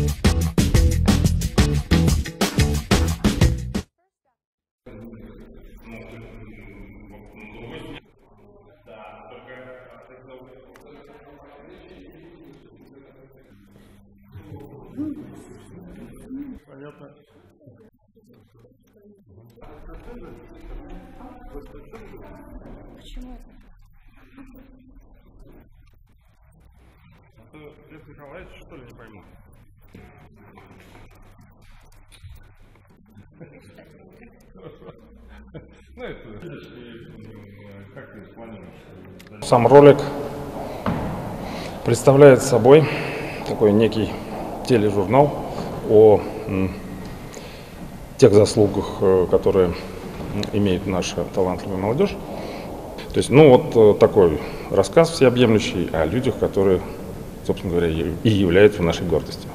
Понятно. Почему это? Лев Николаевич, что ли, не пойму? Ну, это, как ты планируешь? Сам ролик представляет собой такой некий тележурнал о тех заслугах, которые имеет наша талантливая молодежь. То есть, ну вот такой рассказ всеобъемлющий о людях, которые, собственно говоря, и являются нашей гордостью.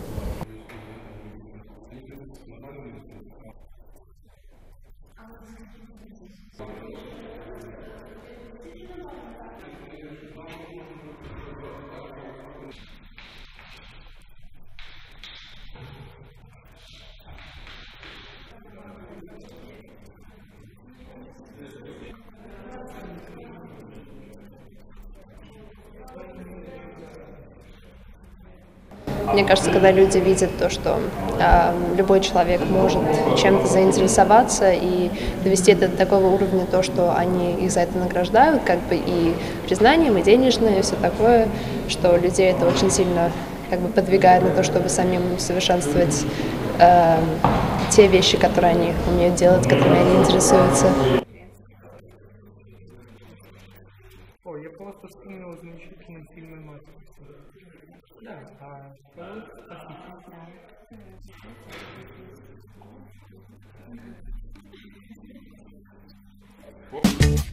Мне кажется, когда люди видят то, что любой человек может чем-то заинтересоваться и довести это до такого уровня, то, что они их за это награждают, как бы и признанием, и денежное, и все такое, что людей это очень сильно как бы подвигает на то, чтобы самим совершенствовать те вещи, которые они умеют делать, которыми они интересуются. О, я просто вспомнил замечательный фильм «Матрица». Да, спасибо.